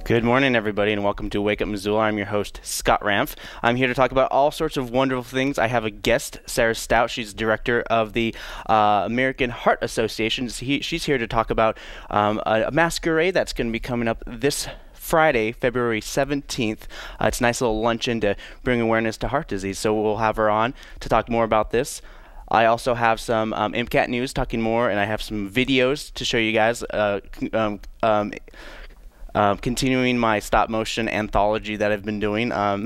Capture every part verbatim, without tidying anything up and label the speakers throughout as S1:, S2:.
S1: Good morning, everybody, and welcome to Wake Up Missoula. I'm your host, Scott Ramf. I'm here to talk about all sorts of wonderful things. I have a guest, Sara Stout. She's director of the uh, American Heart Association. He, she's here to talk about um, a, a masquerade that's going to be coming up this Friday, February seventeenth. Uh, it's a nice little luncheon to bring awareness to heart disease. So we'll have her on to talk more about this. I also have some um, MCAT news talking more, and I have some videos to show you guys. Uh, um, um, Uh, continuing my stop motion anthology that I've been doing. Um,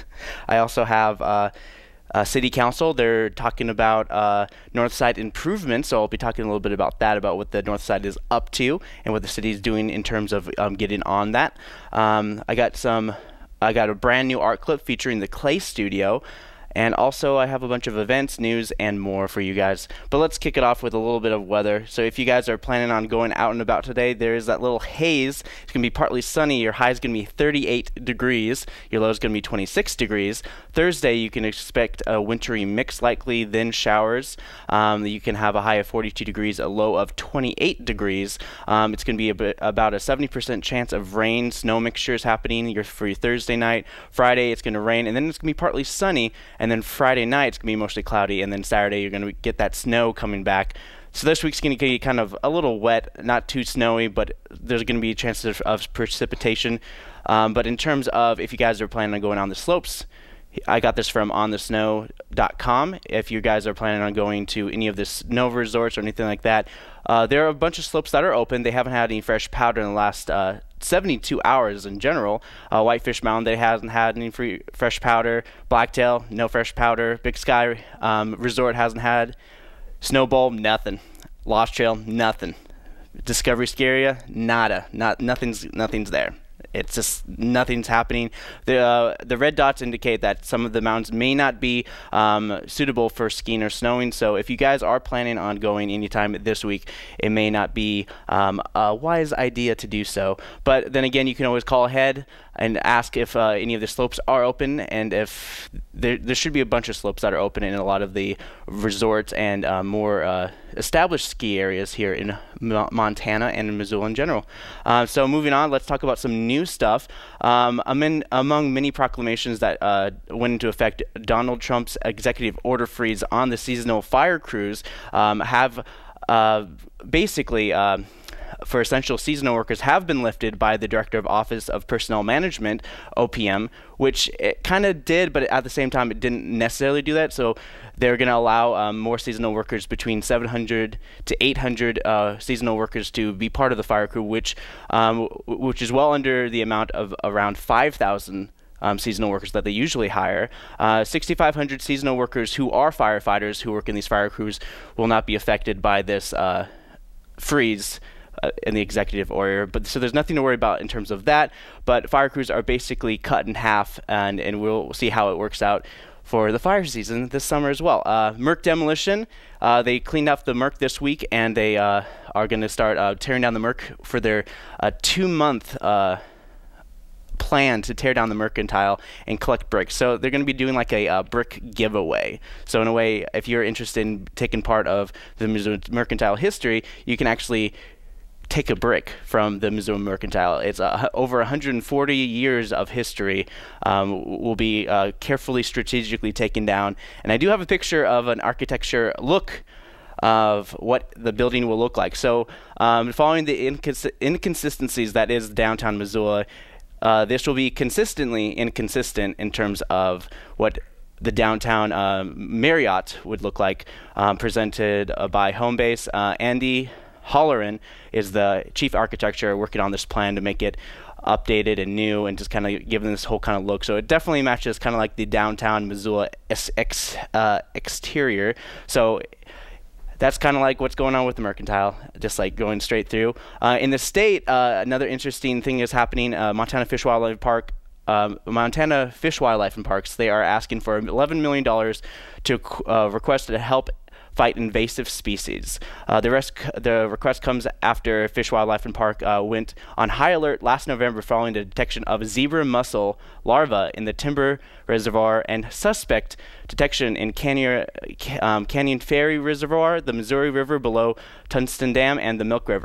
S1: I also have uh, uh, City Council. They're talking about uh, North Side improvements, so I'll be talking a little bit about that, about what the North Side is up to and what the city is doing in terms of um, getting on that. Um, I got some. I got a brand new art clip featuring the Clay Studio. And also, I have a bunch of events, news, and more for you guys. But let's kick it off with a little bit of weather. So if you guys are planning on going out and about today, there is that little haze. It's going to be partly sunny. Your high is going to be thirty-eight degrees. Your low is going to be twenty-six degrees. Thursday, you can expect a wintry mix likely, then showers. Um, you can have a high of forty-two degrees, a low of twenty-eight degrees. Um, it's going to be a bit, about a seventy percent chance of rain, snow mixtures happening your, for your Thursday night. Friday, it's going to rain, and then it's going to be partly sunny. And then Friday night, it's going to be mostly cloudy, and then Saturday, you're going to get that snow coming back. So this week's going to be kind of a little wet, not too snowy, but there's going to be chances of, of precipitation. Um, but in terms of if you guys are planning on going on the slopes, I got this from on the snow dot com. If you guys are planning on going to any of the snow resorts or anything like that, uh, there are a bunch of slopes that are open. They haven't had any fresh powder in the last uh, seventy-two hours in general. Uh, Whitefish Mountain, they hasn't had any free fresh powder. Blacktail, no fresh powder. Big Sky um, Resort hasn't had. Snowball, nothing. Lost Trail, nothing. Discovery Scaria, nada. Not nothing's nothing's there. It's just nothing's happening. The uh, the red dots indicate that some of the mountains may not be um, suitable for skiing or snowing. So if you guys are planning on going anytime this week, it may not be um, a wise idea to do so. But then again, you can always call ahead and ask if uh, any of the slopes are open, and if there, there should be a bunch of slopes that are open in a lot of the resorts and uh, more uh, established ski areas here in Mo Montana and in Missoula in general. Uh, so moving on, let's talk about some new stuff. Um, among, among many proclamations that uh, went into effect, Donald Trump's executive order freeze on the seasonal fire crews um, have uh, basically uh, for essential seasonal workers have been lifted by the Director of Office of Personnel Management, O P M, which it kind of did, but at the same time it didn't necessarily do that. So they're going to allow um, more seasonal workers, between seven hundred to eight hundred uh, seasonal workers, to be part of the fire crew, which um, which is well under the amount of around five thousand Um, seasonal workers that they usually hire. Uh, sixty-five hundred seasonal workers who are firefighters who work in these fire crews will not be affected by this uh, freeze uh, in the executive order. But so there's nothing to worry about in terms of that. But fire crews are basically cut in half, and and we'll see how it works out for the fire season this summer as well. Uh, Merc Demolition, uh, they cleaned up the Merc this week, and they uh, are going to start uh, tearing down the Merc for their uh, two-month uh, plan to tear down the Mercantile and collect bricks. So they're going to be doing like a uh, brick giveaway. So in a way, if you're interested in taking part of the Missoula Mercantile history, you can actually take a brick from the Missoula Mercantile. It's uh, over one hundred forty years of history um, will be uh, carefully, strategically taken down. And I do have a picture of an architecture look of what the building will look like. So um, following the incons inconsistencies that is downtown Missoula, Uh, this will be consistently inconsistent in terms of what the downtown uh, Marriott would look like, um, presented uh, by Homebase. Uh, Andy Holleran is the chief architecture working on this plan to make it updated and new and just kind of giving this whole kind of look. So it definitely matches kind of like the downtown Missoula ex ex uh, exterior. So that's kind of like what's going on with the Mercantile, just like going straight through. Uh, in the state, uh, another interesting thing is happening. Uh, Montana Fish Wildlife Park, um, Montana Fish Wildlife and Parks, they are asking for eleven million dollars to uh, request to help fight invasive species. Uh, the, rest, the request comes after Fish, Wildlife, and Park uh, went on high alert last November following the detection of zebra mussel larvae in the Timber Reservoir and suspect detection in Canyon, um, Canyon Ferry Reservoir, the Missouri River below Tunston Dam, and the Milk River.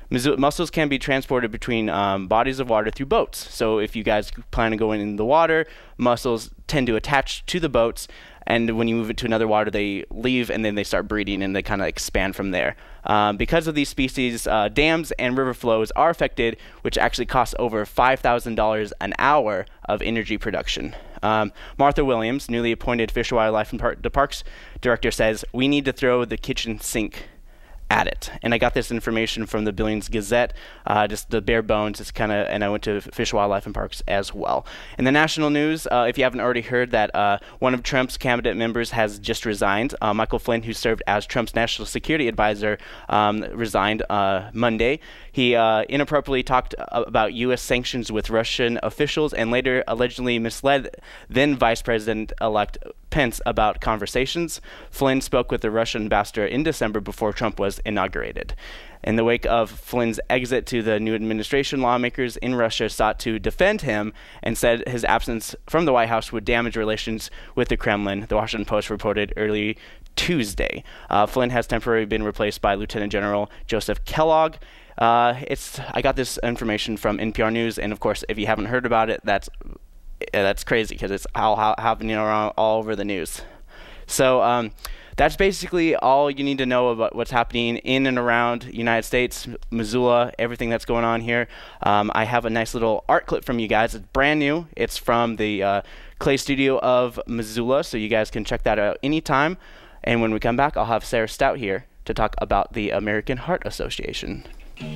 S1: Muscles can be transported between um, bodies of water through boats. So if you guys plan on going in the water, muscles tend to attach to the boats, and when you move it to another water, they leave, and then they start breeding, and they kind of expand from there. Um, because of these species, uh, dams and river flows are affected, which actually costs over five thousand dollars an hour of energy production. Um, Martha Williams, newly appointed Fish, Wildlife, and Par- the Parks Director, says, "We need to throw the kitchen sink at it." And I got this information from the Billings Gazette, uh, just the bare bones. It's kind of, and I went to Fish, Wildlife, and Parks as well. In the national news, uh, if you haven't already heard that uh, one of Trump's cabinet members has just resigned. Uh, Michael Flynn, who served as Trump's national security advisor, um, resigned uh, Monday. He uh, inappropriately talked about U S sanctions with Russian officials and later allegedly misled then Vice President-elect Pence about conversations. Flynn spoke with the Russian ambassador in December before Trump was inaugurated. In the wake of Flynn's exit to the new administration, lawmakers in Russia sought to defend him and said his absence from the White House would damage relations with the Kremlin, the Washington Post reported early Tuesday. Uh, Flynn has temporarily been replaced by Lieutenant General Joseph Kellogg. Uh, it's I got this information from N P R News, and of course, if you haven't heard about it, that's that's crazy because it's all ha happening around all over the news. So um, that's basically all you need to know about what's happening in and around the United States, Missoula, everything that's going on here. Um, I have a nice little art clip from you guys. It's brand new. It's from the uh, Clay Studio of Missoula, so you guys can check that out anytime. And when we come back, I'll have Sara Stout here to talk about the American Heart Association.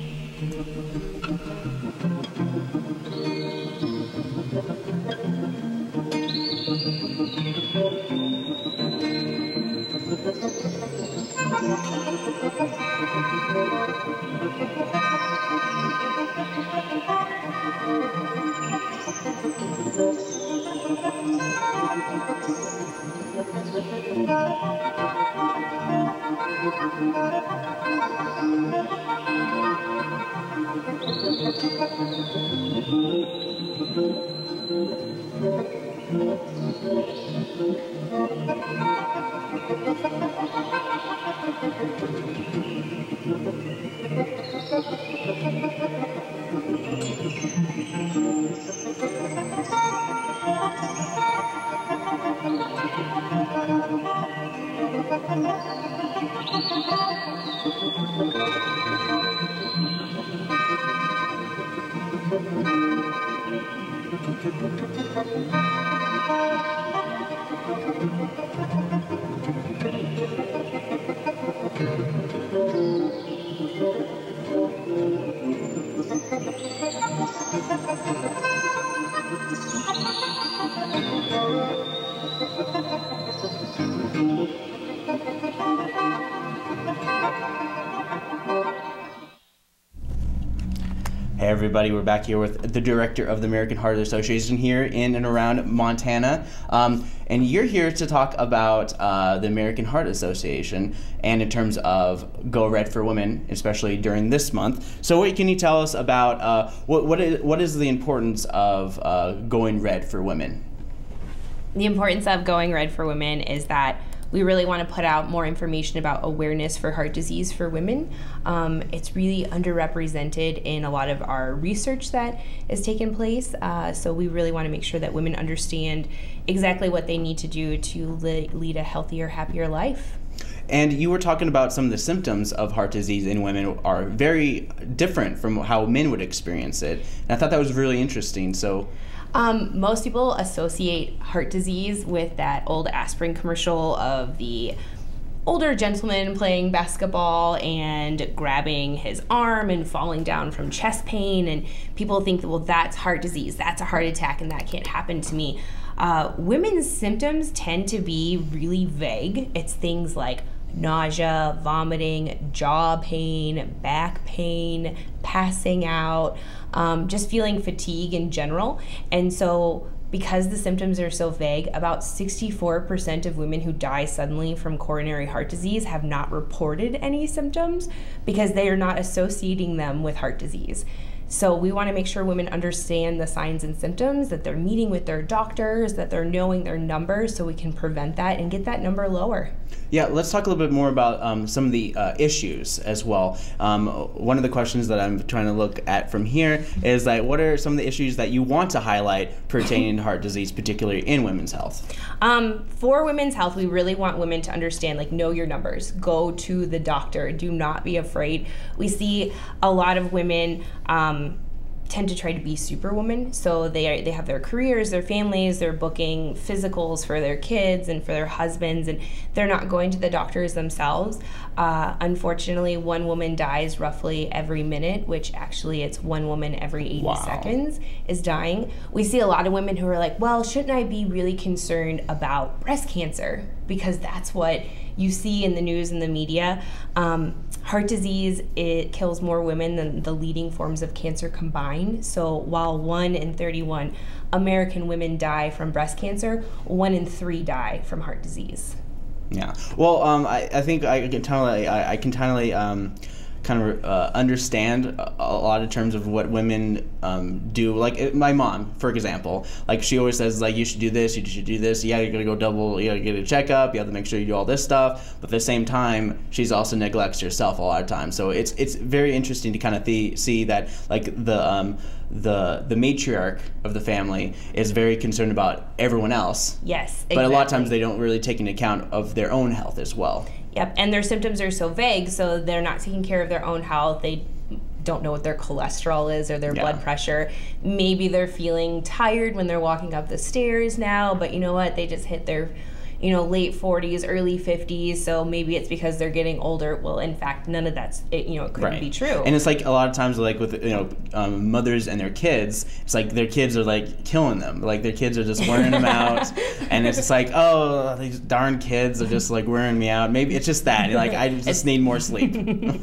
S1: Hey everybody, we're back here with the director of the American Heart Association here in and around Montana. Um, and you're here to talk about uh, the American Heart Association and in terms of Go Red for Women, especially during this month. So what can you tell us about uh, what, what, is, what is the importance of uh, going red for women?
S2: The importance of going red for women is that we really want to put out more information about awareness for heart disease for women. Um, it's really underrepresented in a lot of our research that is taking place. Uh, so we really want to make sure that women understand exactly what they need to do to li lead a healthier, happier life.
S1: And you were talking about some of the symptoms of heart disease in women are very different from how men would experience it. And I thought that was really interesting. So.
S2: Um, most people associate heart disease with that old aspirin commercial of the older gentleman playing basketball and grabbing his arm and falling down from chest pain, and people think that, well, that's heart disease, that's a heart attack, and that can't happen to me. Uh, women's symptoms tend to be really vague. It's things like nausea, vomiting, jaw pain, back pain, passing out, um, just feeling fatigue in general. And so because the symptoms are so vague, about sixty-four percent of women who die suddenly from coronary heart disease have not reported any symptoms because they are not associating them with heart disease. So we want to make sure women understand the signs and symptoms, that they're meeting with their doctors, that they're knowing their numbers so we can prevent that and get that number lower.
S1: Yeah, let's talk a little bit more about um, some of the uh, issues as well. Um, one of the questions that I'm trying to look at from here is like, what are some of the issues that you want to highlight pertaining to heart disease, particularly in women's health?
S2: Um, for women's health, we really want women to understand, like, know your numbers. Go to the doctor. Do not be afraid. We see a lot of women um, tend to try to be superwoman. So they are, they have their careers, their families, they're booking physicals for their kids and for their husbands, and they're not going to the doctors themselves. Uh, unfortunately, one woman dies roughly every minute, which actually it's one woman every eighty
S1: wow.
S2: seconds is dying. We see a lot of women who are like, well, shouldn't I be really concerned about breast cancer? Because that's what you see in the news and the media. Um, heart disease, it kills more women than the leading forms of cancer combined. So while one in thirty-one American women die from breast cancer, one in three die from heart disease.
S1: Yeah. Well, um, I, I think I can totally, I, I can totally um, kind of uh, understand a, a lot of terms of what women um, do. Like it, my mom, for example, like she always says, like, you should do this, you should do this. Yeah, you gotta go double, you gotta get a checkup. You have to make sure you do all this stuff. But at the same time, she's also neglects herself a lot of times. So it's it's very interesting to kind of th- see that like the um, the the matriarch of the family is very concerned about everyone else.
S2: Yes, exactly.
S1: But a lot of times they don't really take into account of their own health as well.
S2: Yep, and their symptoms are so vague, so they're not taking care of their own health. They don't know what their cholesterol is or their
S1: yeah.
S2: blood pressure. Maybe they're feeling tired when they're walking up the stairs now, but you know what? They just hit their, you know, late forties, early fifties, so maybe it's because they're getting older. Well, in fact, none of that's, it, you know, it couldn't
S1: right.
S2: be true.
S1: And it's like a lot of times, like with, you know, um, mothers and their kids, it's like their kids are like killing them. Like their kids are just wearing them out. And it's just like, oh, these darn kids are just like wearing me out. Maybe it's just that. Like, I just need more sleep.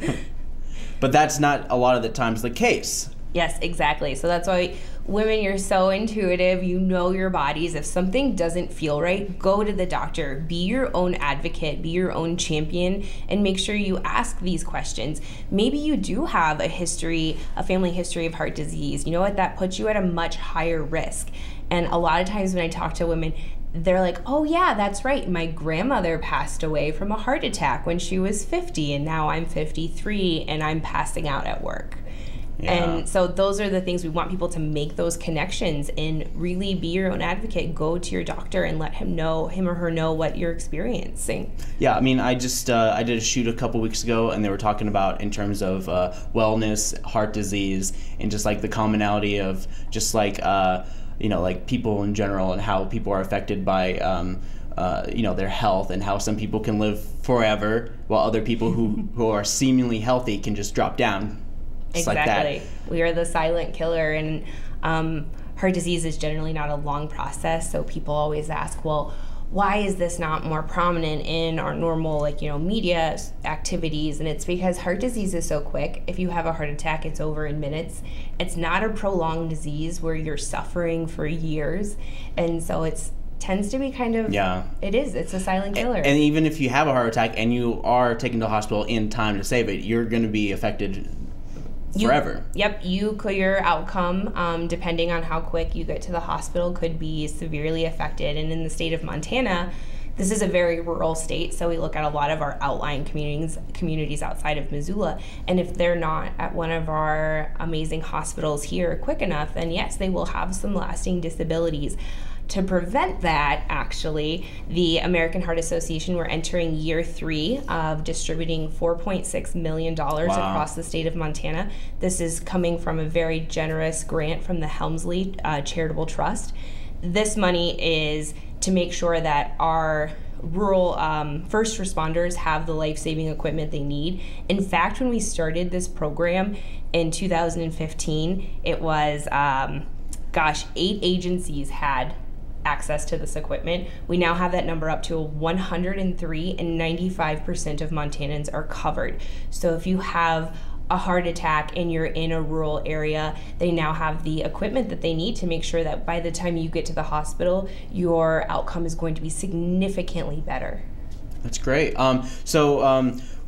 S1: But that's not a lot of the times the case.
S2: Yes, exactly. So that's why women, you're so intuitive, you know your bodies. If something doesn't feel right, go to the doctor. Be your own advocate, be your own champion, and make sure you ask these questions. Maybe you do have a history, a family history of heart disease. You know what? That puts you at a much higher risk. And a lot of times when I talk to women, they're like, oh yeah, that's right. My grandmother passed away from a heart attack when she was fifty, and now I'm fifty-three and I'm passing out at work. Yeah. And so those are the things we want people to make those connections and really be your own advocate. Go to your doctor and let him know, him or her know what you're experiencing.
S1: Yeah, I mean, I just, uh, I did a shoot a couple weeks ago and they were talking about in terms of uh, wellness, heart disease, and just like the commonality of just like, uh, you know, like people in general and how people are affected by, um, uh, you know, their health and how some people can live forever while other people who, who are seemingly healthy can just drop down. Just
S2: exactly.
S1: Like that.
S2: We are the silent killer, and um, heart disease is generally not a long process. So people always ask, well, why is this not more prominent in our normal, like, you know, media activities? And it's because heart disease is so quick. If you have a heart attack, it's over in minutes. It's not a prolonged disease where you're suffering for years. And so it's tends to be kind of,
S1: yeah,
S2: it is, it's a silent killer.
S1: And, and even if you have a heart attack and you are taken to the hospital in time to save it, you're going to be affected forever.
S2: You, yep, you could, your outcome, um, depending on how quick you get to the hospital, could be severely affected. And in the state of Montana, this is a very rural state, so we look at a lot of our outlying communities, communities outside of Missoula, and if they're not at one of our amazing hospitals here quick enough, then yes, they will have some lasting disabilities. To prevent that, actually, the American Heart Association, we're entering year three of distributing four point six million dollars
S1: wow.
S2: across the state of Montana. This is coming from a very generous grant from the Helmsley uh, Charitable Trust. This money is to make sure that our rural um, first responders have the life-saving equipment they need. In fact, when we started this program in two thousand fifteen, it was, um, gosh, eight agencies had access to this equipment. We now have that number up to one hundred three, and ninety-five percent of Montanans are covered. So if you have a heart attack and you're in a rural area, they now have the equipment that they need to make sure that by the time you get to the hospital, your outcome is going to be significantly better.
S1: That's great. Um, so um,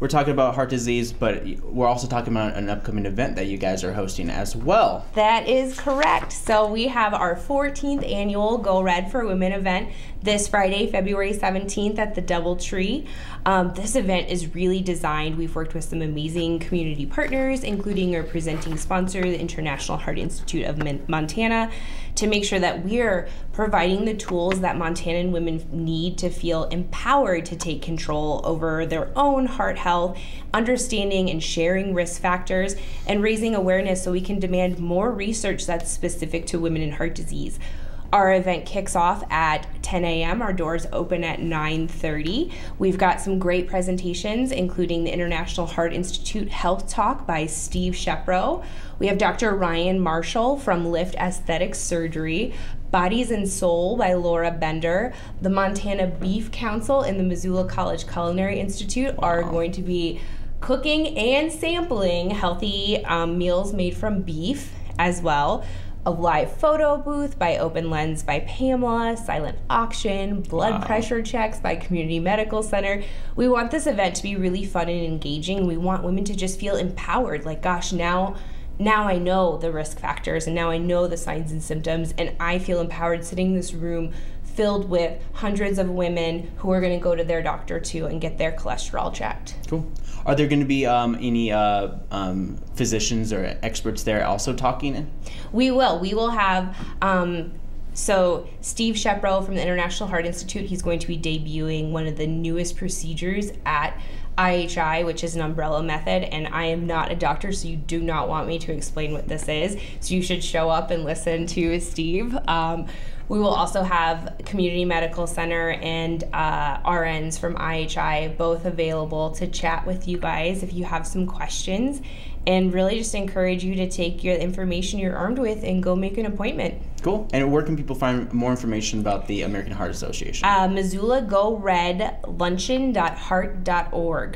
S1: we're talking about heart disease, but we're also talking about an upcoming event that you guys are hosting as well.
S2: That is correct. So we have our fourteenth annual Go Red for Women event this Friday, February seventeenth at the DoubleTree. Um, this event is really designed. We've worked with some amazing community partners, including our presenting sponsor, the International Heart Institute of Montana, to make sure that we're providing the tools that Montanan women need to feel empowered to take control over their own heart health, understanding and sharing risk factors, and raising awareness so we can demand more research that's specific to women in heart disease. Our event kicks off at ten A M Our doors open at nine thirty. We've got some great presentations, including the International Heart Institute Health Talk by Steve Shepro. We have Doctor Ryan Marshall from Lift Aesthetic Surgery, Bodies and Soul by Laura Bender. The Montana Beef Council and the Missoula College Culinary Institute are going to be cooking and sampling healthy um, meals made from beef as well. A live photo booth by Open Lens by Pamela, silent auction, blood wow. pressure checks by Community Medical Center. We want this event to be really fun and engaging. We want women to just feel empowered, like, gosh, now now I know the risk factors and now I know the signs and symptoms, and I feel empowered sitting in this room filled with hundreds of women who are going to go to their doctor too and get their cholesterol checked.
S1: Cool. Are there going to be um, any uh, um, physicians or experts there also talking?
S2: We will. We will have, um, so Steve Shepro from the International Heart Institute, he's going to be debuting one of the newest procedures at I H I, which is an umbrella method, and I am not a doctor, so you do not want me to explain what this is, so you should show up and listen to Steve. Um, We will also have Community Medical Center and uh, R Ns from I H I both available to chat with you guys if you have some questions, and really just encourage you to take your information you're armed with and go make an appointment.
S1: Cool. And where can people find more information about the American Heart Association?
S2: Uh, Missoula Go Red luncheon dot heart dot org.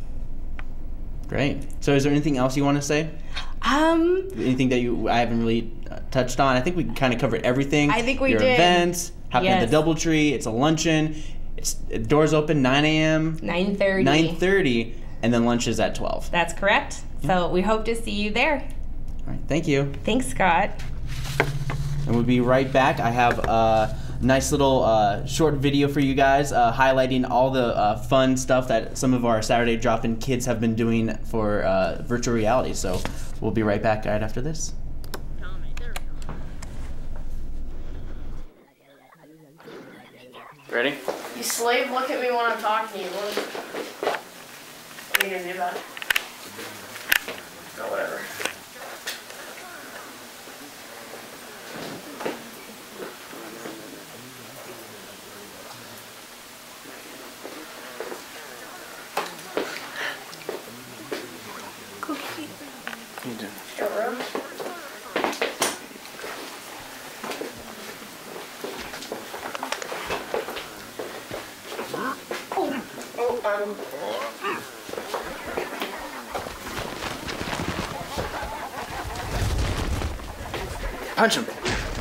S1: Great. So is there anything else you want to say?
S2: Um,
S1: Anything that you I haven't really uh, touched on? I think we kind of covered everything.
S2: I think we
S1: Your
S2: did.
S1: events, happening
S2: Yes.
S1: at the DoubleTree. It's a luncheon. It's doors open nine A M
S2: nine thirty.
S1: nine thirty, and then lunch is at twelve.
S2: That's correct. So we hope to see you there.
S1: All right. Thank you.
S2: Thanks, Scott.
S1: And we'll be right back. I have a nice little uh, short video for you guys uh, highlighting all the uh, fun stuff that some of our Saturday Drop-In kids have been doing for uh, virtual reality. So we'll be right back right after this. Ready?
S3: You slave, look at me when I'm talking to you. What, what are you gonna do about it? Oh, whatever.
S1: You do.
S3: Short room. Oh, oh, um.
S1: Punch him.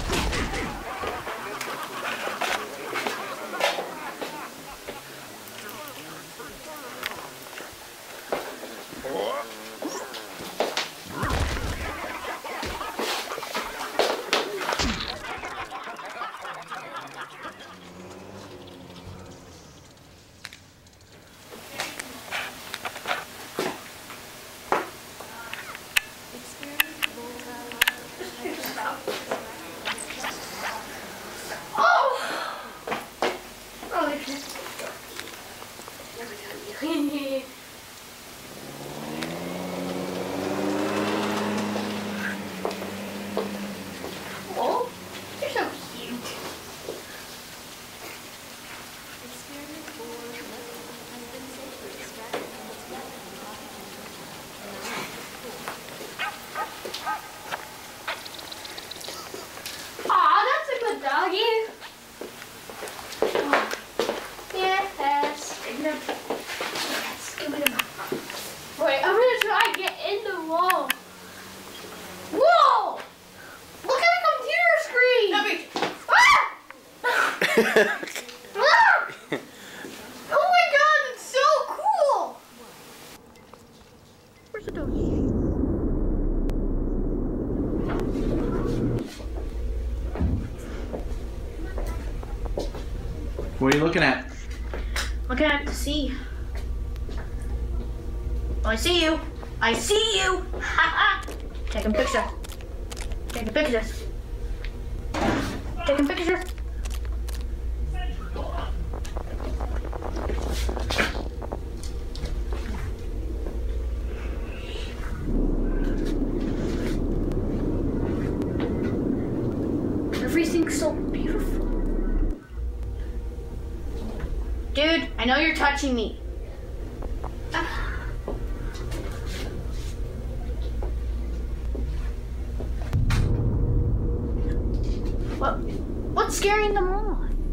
S3: Oh, you're so cute. Aw, that's a good doggy. Oh. Yes. Yes. Give me the mouth. Wait, I'm gonna try and get in the wall. Whoa! Look at the computer screen! Ah! Ah! Oh my god, it's so cool!
S1: What are you looking at?
S3: Looking at the sea. Oh, I see you. I see you. Ha ha. Taking picture. Taking pictures. Taking pictures. Everything's so beautiful. Dude, I know you're touching me. Ah. What? What's scaring them off?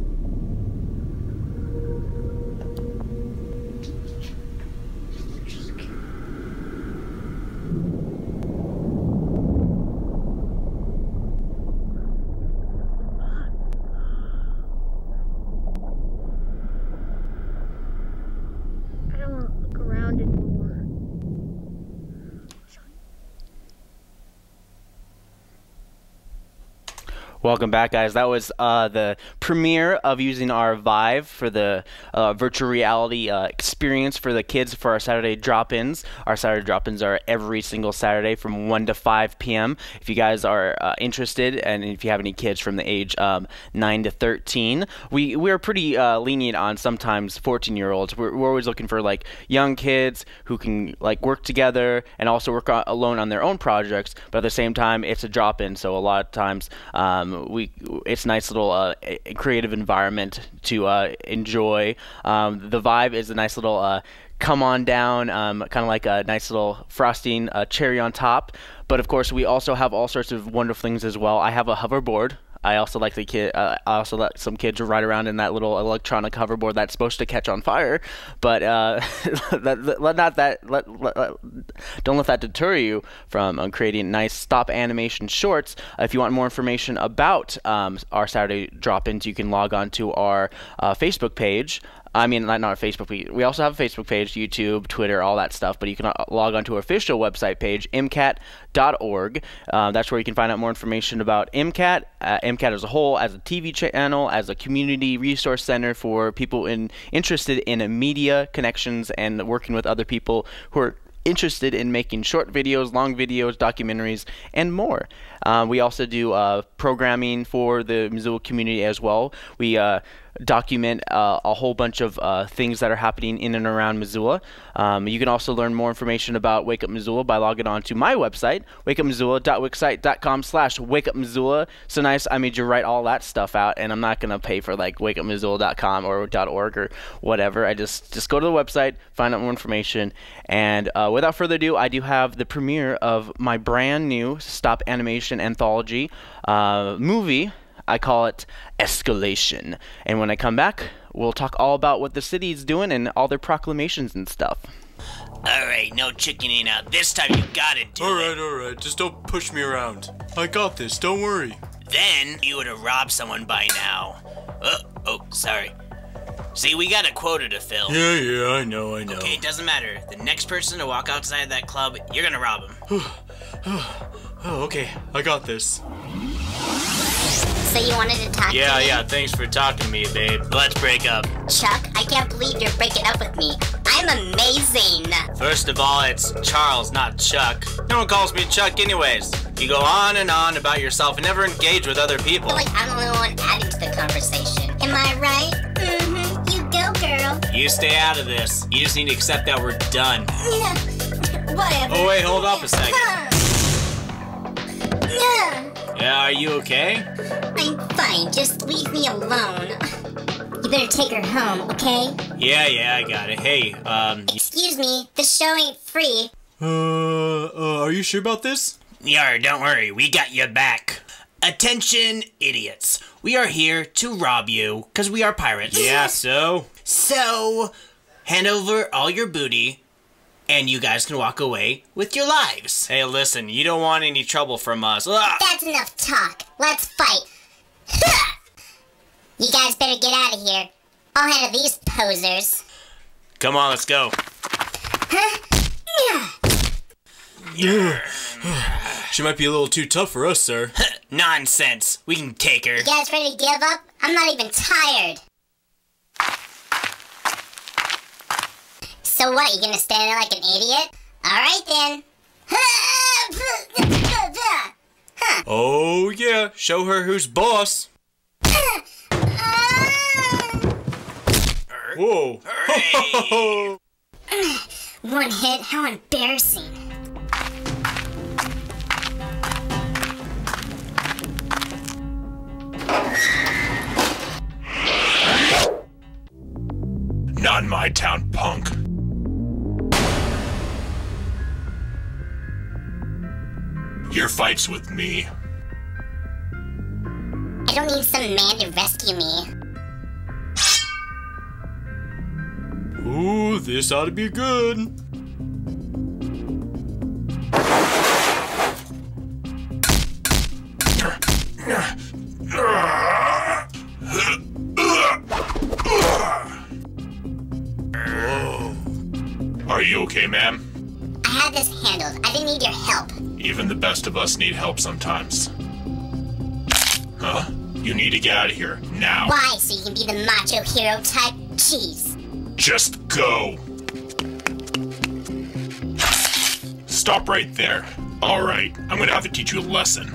S1: Welcome back, guys. That was uh, the premiere of using our Vive for the uh, virtual reality uh, experience for the kids for our Saturday drop-ins. Our Saturday drop-ins are every single Saturday from one to five p m If you guys are uh, interested, and if you have any kids from the age um, nine to thirteen, we we're pretty uh, lenient on sometimes fourteen-year-olds. We're, we're always looking for like young kids who can like work together and also work on, alone on their own projects. But at the same time, it's a drop-in, so a lot of times. Um, We it's a nice little uh, creative environment to uh, enjoy. Um, the Vive is a nice little uh, come on down, um, kind of like a nice little frosting, uh, cherry on top. But of course, we also have all sorts of wonderful things as well. I have a hoverboard. I also like the kid. Uh, I also let some kids ride around in that little electronic hoverboard that's supposed to catch on fire. But uh, let, let not that let, let, let, don't let that deter you from um, creating nice stop animation shorts. Uh, if you want more information about um, our Saturday drop-ins, you can log on to our uh, Facebook page. I mean, not, not our Facebook page. We also have a Facebook page, YouTube, Twitter, all that stuff. But you can log on to our official website page, M C A T dot org. Uh, that's where you can find out more information about M C A T, uh, M C A T as a whole, as a T V channel, as a community resource center for people in, interested in media connections and working with other people who are interested in making short videos, long videos, documentaries, and more. Uh, we also do uh, programming for the Missoula community as well. We uh, document uh, a whole bunch of uh, things that are happening in and around Missoula. Um, you can also learn more information about Wake Up Missoula by logging on to my website, wake up missoula dot wixsite dot com slash wake up missoula. So nice, I made you write all that stuff out, and I'm not going to pay for like wake up missoula dot com or .org or whatever. I just, just go to the website, find out more information, and uh, without further ado, I do have the premiere of my brand new stop animation anthology uh, movie. I call it Escalation. And when I come back, we'll talk all about what the city is doing and all their proclamations and stuff.
S4: Alright, no chickening out. This time you gotta do it.
S5: Alright, alright. Just don't push me around. I got this, don't worry.
S4: Then you would have robbed someone by now. Oh, oh, sorry. See, we got a quota to fill.
S5: Yeah, yeah, I know, I know.
S4: Okay, it doesn't matter. The next person to walk outside that club, you're gonna rob him.
S5: Oh, okay. I got this.
S6: So you wanted to talk
S5: Yeah,
S6: to me?
S5: yeah, thanks for talking to me, babe.
S4: Let's break up.
S6: Chuck, I can't believe you're breaking up with me. I'm amazing.
S4: First of all, it's Charles, not Chuck. No one calls me Chuck anyways. You go on and on about yourself and never engage with other people.
S6: But like I'm the only one adding to the conversation. Am I right? Mm-hmm. You go, girl.
S4: You stay out of this. You just need to accept that we're done.
S6: Whatever.
S4: Oh wait, hold up a second.
S6: Yeah.
S4: Yeah, are you okay?
S6: I'm fine. Just leave me alone. You better take her home, okay?
S4: Yeah, yeah, I got it. Hey, um...
S6: Excuse me, the show ain't free.
S5: Uh, uh, are you sure about this?
S4: Yar, don't worry, we got you back. Attention, idiots. We are here to rob you, because we are pirates.
S5: Yeah, so?
S4: So, hand over all your booty, and you guys can walk away with your lives. Hey, listen, you don't want any trouble from us. Ugh.
S6: That's enough talk. Let's fight. You guys better get out of here. I'll handle these posers.
S4: Come on, let's go.
S5: Yeah. She might be a little too tough for us, sir.
S4: Nonsense. We can take her.
S6: You guys ready to give up? I'm not even tired. So what, you gonna stand there like an idiot? Alright then.
S5: Oh yeah, show her who's boss. Whoa.
S6: One hit, how embarrassing.
S5: Not in my town, punk. Your fight's with me.
S6: I don't need some man to rescue me.
S5: Ooh, this ought to be good. Are you okay, ma'am?
S6: I had this handled. I didn't need your help.
S5: Even the best of us need help sometimes. Huh? You need to get out of here, now.
S6: Why? So you can be the macho hero type? Jeez.
S5: Just go. Stop right there. Alright, I'm gonna have to teach you a lesson.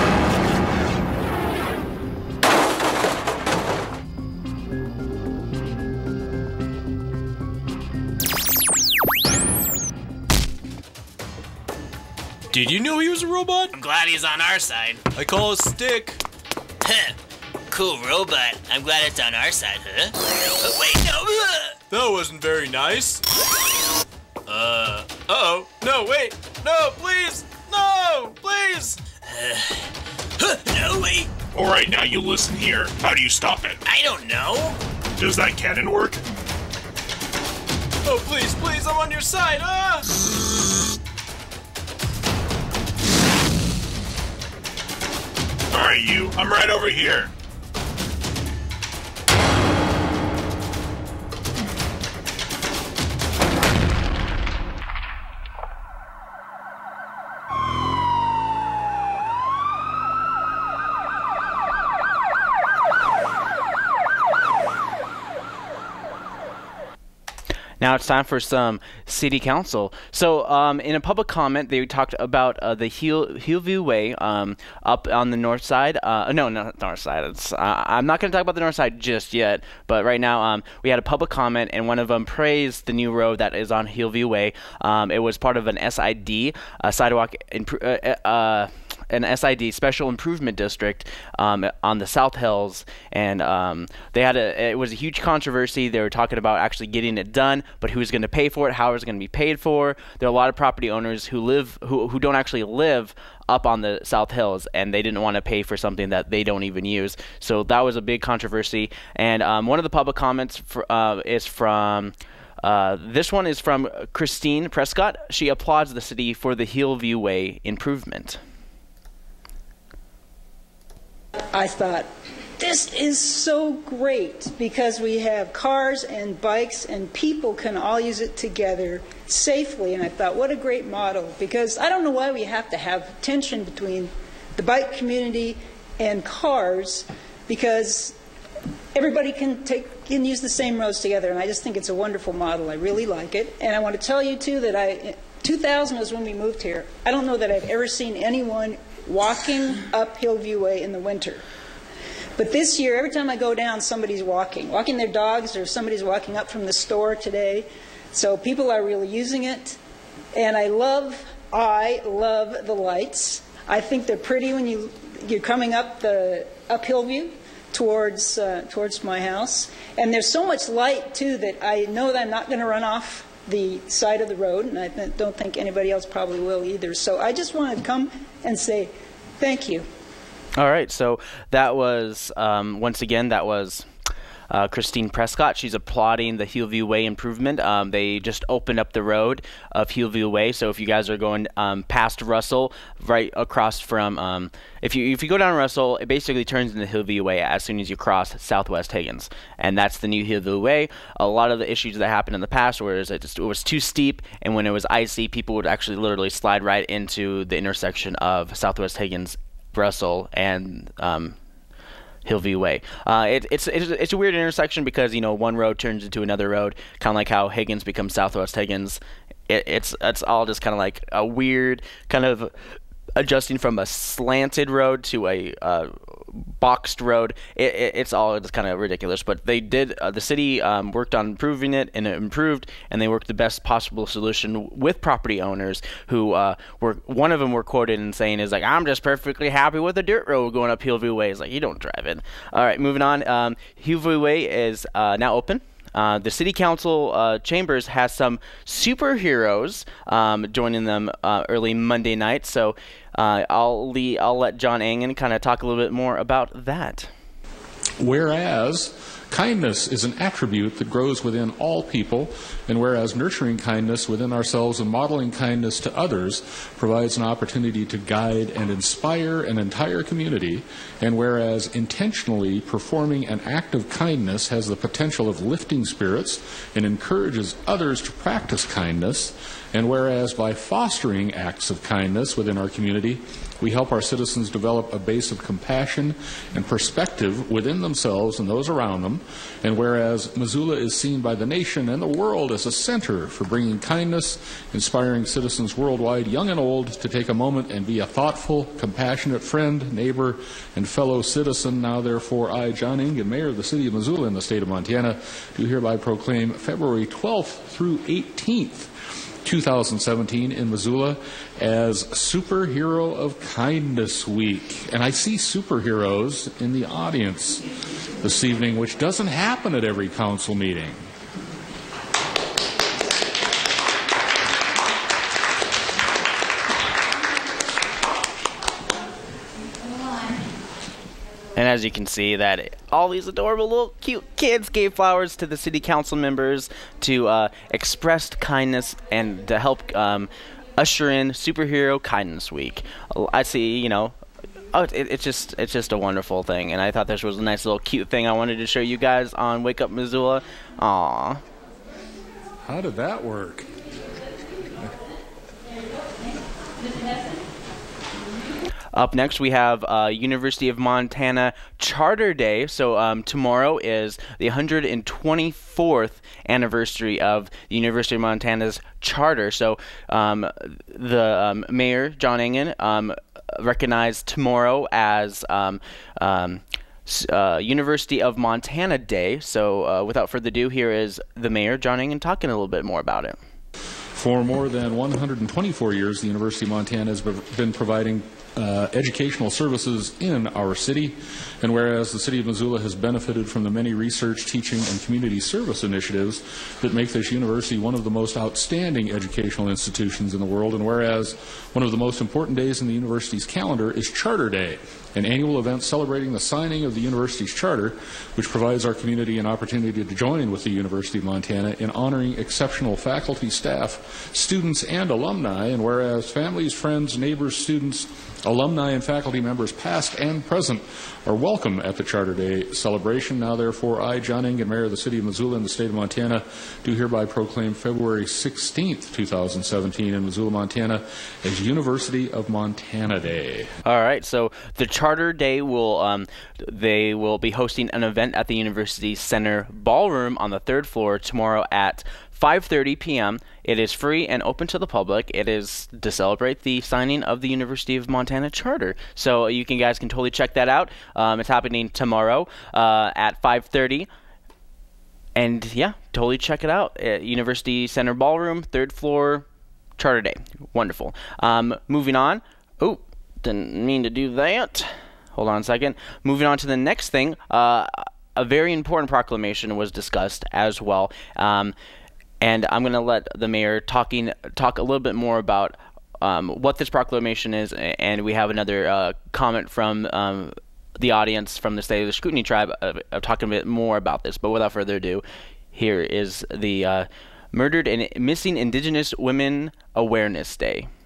S5: Did you know he was a robot?
S4: I'm glad he's on our side.
S5: I call a stick.
S4: Cool robot. I'm glad it's on our side, huh? Oh, wait, no.
S5: That wasn't very nice.
S4: Uh.
S5: Uh-oh. No, wait. No, please. No, please.
S4: No, wait.
S5: Alright, now you listen here. How do you stop it?
S4: I don't know.
S5: Does that cannon work? Oh, please, please, I'm on your side. Ah! Alright, you. I'm right over here.
S1: Now it's time for some city council. So um, in a public comment, they talked about uh, the Hill Hillview Way um, up on the north side. Uh, no, not north side. It's, uh, I'm not going to talk about the north side just yet. But right now, um, we had a public comment, and one of them praised the new road that is on Hillview Way. Um, it was part of an S I D, a sidewalk impro- uh, uh, an S I D, Special Improvement District, um, on the South Hills, and um, they had a. It was a huge controversy. They were talking about actually getting it done, but who's going to pay for it? How is it going to be paid for? There are a lot of property owners who live who who don't actually live up on the South Hills, and they didn't want to pay for something that they don't even use. So that was a big controversy. And um, one of the public comments for, uh, is from. Uh, this one is from Christine Prescott. She applauds the city for the Hillview Way improvement.
S7: I thought, this is so great because we have cars and bikes and people can all use it together safely. And I thought, what a great model, because I don't know why we have to have tension between the bike community and cars, because everybody can take can use the same roads together. And I just think it's a wonderful model. I really like it. And I want to tell you, too, that I two thousand was when we moved here. I don't know that I've ever seen anyone walking up Hillview Way in the winter. But this year, every time I go down, somebody's walking. Walking their dogs, or somebody's walking up from the store today. So people are really using it. And I love, I love the lights. I think they're pretty when you, you're coming up the up Hillview towards, uh, towards my house. And there's so much light, too, that I know that I'm not going to run off the side of the road, and I don't think anybody else probably will either. So I just wanted to come and say thank you.
S1: All right, so that was, um, once again, that was uh, Christine Prescott. She's applauding the Hillview Way improvement. Um, they just opened up the road of Hillview Way, so if you guys are going um, past Russell, right across from, um, if you if you go down Russell, it basically turns into Hillview Way as soon as you cross Southwest Higgins, and that's the new Hillview Way. A lot of the issues that happened in the past were it, just, it was too steep, and when it was icy, people would actually literally slide right into the intersection of Southwest Higgins, Russell, and um, Hillview Way. Uh, it, it's, it's it's a weird intersection because, you know, one road turns into another road, kind of like how Higgins becomes Southwest Higgins. It, it's it's all just kind of like a weird kind of adjusting from a slanted road to a uh, boxed road. It, it, it's all just kind of ridiculous. But they did. Uh, the city um, worked on improving it, and it improved. And they worked the best possible solution with property owners who uh, were. One of them were quoted in saying is like, "I'm just perfectly happy with a dirt road going up Hillview Way." It's like, you don't drive it. All right, moving on. Um, Hillview Way is uh, now open. Uh, the city council uh, chambers has some superheroes um, joining them uh, early Monday night. So uh, I'll le I'll let John Angen kind of talk a little bit more about that.
S8: Whereas kindness is an attribute that grows within all people, and whereas nurturing kindness within ourselves and modeling kindness to others provides an opportunity to guide and inspire an entire community, and whereas intentionally performing an act of kindness has the potential of lifting spirits and encourages others to practice kindness, and whereas by fostering acts of kindness within our community, we help our citizens develop a base of compassion and perspective within themselves and those around them, and whereas Missoula is seen by the nation and the world as a center for bringing kindness, inspiring citizens worldwide, young and old, to take a moment and be a thoughtful, compassionate friend, neighbor, and fellow citizen. Now, therefore, I, John Ingen, Mayor of the City of Missoula in the state of Montana, do hereby proclaim February twelfth through eighteenth, two thousand seventeen in Missoula as Superhero of Kindness Week. And I see superheroes in the audience this evening, which doesn't happen at every council meeting.
S1: And as you can see, that all these adorable little cute kids gave flowers to the city council members to uh, express kindness and to help um, usher in Superhero Kindness Week. I see, you know, oh, it, it's just it's just a wonderful thing, and I thought this was a nice little cute thing I wanted to show you guys on Wake Up Missoula. Aww.
S8: How did that work?
S1: Up next, we have uh, University of Montana Charter Day. So um, tomorrow is the one hundred twenty-fourth anniversary of the University of Montana's charter. So um, the um, mayor, John Engen, um, recognized tomorrow as um, um, uh, University of Montana Day. So uh, without further ado, here is the mayor, John Engen, talking a little bit more about it.
S8: For more than one hundred twenty-four years, the University of Montana has been providing Uh, educational services in our city, and whereas the City of Missoula has benefited from the many research, teaching, and community service initiatives that make this university one of the most outstanding educational institutions in the world, and whereas one of the most important days in the university's calendar is Charter Day, an annual event celebrating the signing of the university's charter, which provides our community an opportunity to join with the University of Montana in honoring exceptional faculty, staff, students, and alumni, and whereas families, friends, neighbors, students, alumni, and faculty members past and present are welcome at the Charter Day celebration. Now, therefore, I, John Engen, Mayor of the City of Missoula in the state of Montana, do hereby proclaim February sixteenth, two thousand seventeen in Missoula, Montana as University of Montana Day.
S1: All right, so the Charter Day will, um, they will be hosting an event at the University Center Ballroom on the third floor tomorrow at five thirty p m It is free and open to the public. It is to celebrate the signing of the University of Montana Charter. So you can guys can totally check that out. Um, it's happening tomorrow uh, at five thirty. And yeah, totally check it out. Uh, University Center Ballroom, third floor, Charter Day. Wonderful. Um, moving on. Oh, didn't mean to do that. Hold on a second. Moving on to the next thing. Uh, a very important proclamation was discussed as well. Um, And I'm going to let the mayor talking talk a little bit more about um, what this proclamation is, and we have another uh, comment from um, the audience from the State of the Scrutiny Tribe of, of talking a bit more about this. But without further ado, here is the uh, Murdered and Missing Indigenous Women Awareness Day.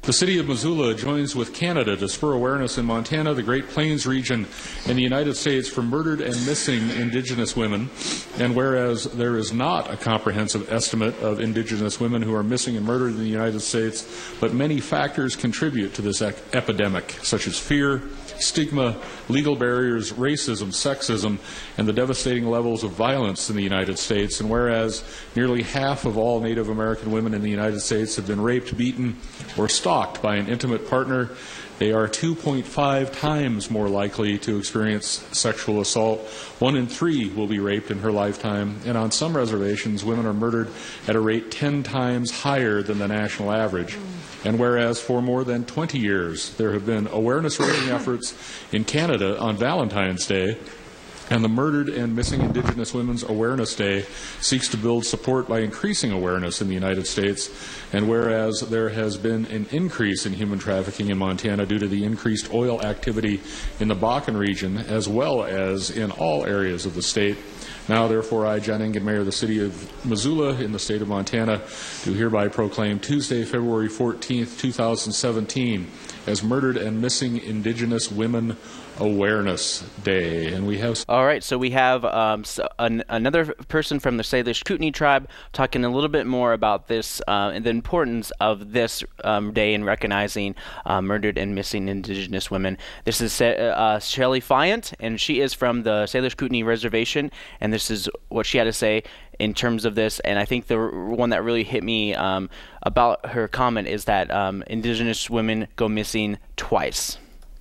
S8: The city of Missoula joins with Canada to spur awareness in Montana, the Great Plains region, and the United States for murdered and missing Indigenous women. And whereas there is not a comprehensive estimate of Indigenous women who are missing and murdered in the United States, but many factors contribute to this ec- epidemic, such as fear, stigma, legal barriers, racism, sexism, and the devastating levels of violence in the United States. And whereas nearly half of all Native American women in the United States have been raped, beaten, or stalked by an intimate partner, they are two point five times more likely to experience sexual assault. One in three will be raped in her lifetime. And on some reservations, women are murdered at a rate ten times higher than the national average. And whereas for more than twenty years there have been awareness-raising efforts in Canada on Valentine's Day, and the Murdered and Missing Indigenous Women's Awareness Day seeks to build support by increasing awareness in the United States, and whereas there has been an increase in human trafficking in Montana due to the increased oil activity in the Bakken region, as well as in all areas of the state, now, therefore, I, John Engen, Mayor of the City of Missoula in the state of Montana, do hereby proclaim Tuesday, February fourteenth, two thousand seventeen as Murdered and Missing Indigenous Women Awareness Day. And we have...
S1: All right, so we have um, so an, another person from the Salish Kootenai tribe talking a little bit more about this uh, and the importance of this um, day in recognizing uh, murdered and missing Indigenous women. This is uh, Shelley Fyant, and she is from the Salish Kootenai Reservation, and this is what she had to say in terms of this. And I think the one that really hit me um, about her comment is that um, Indigenous women go missing twice.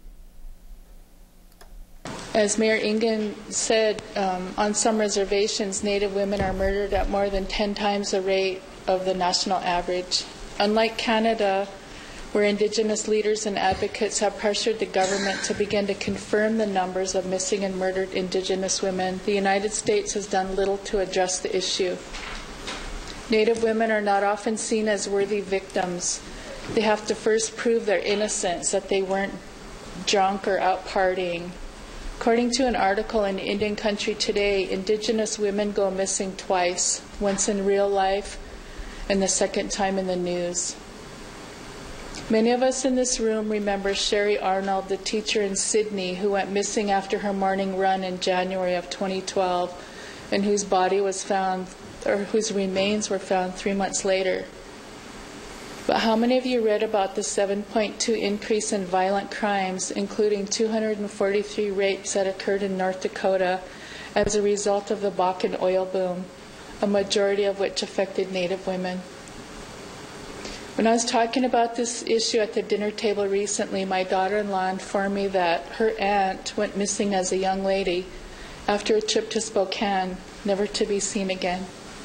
S9: As Mayor Engen said, um, on some reservations, Native women are murdered at more than ten times the rate of the national average. Unlike Canada, where Indigenous leaders and advocates have pressured the government to begin to confirm the numbers of missing and murdered Indigenous women, the United States has done little to address the issue. Native women are not often seen as worthy victims. They have to first prove their innocence, that they weren't drunk or out partying. According to an article in Indian Country Today, Indigenous women go missing twice, once in real life and the second time in the news. Many of us in this room remember Sherry Arnold, the teacher in Sydney who went missing after her morning run in January of twenty twelve, and whose body was found, or whose remains were found three months later. But how many of you read about the seven point two increase in violent crimes, including two hundred forty-three rapes that occurred in North Dakota as a result of the Bakken oil boom, a majority of which affected Native women? When I was talking about this issue at the dinner table recently, my daughter-in-law informed me that her aunt went missing as a young lady after a trip to Spokane, never to be seen again.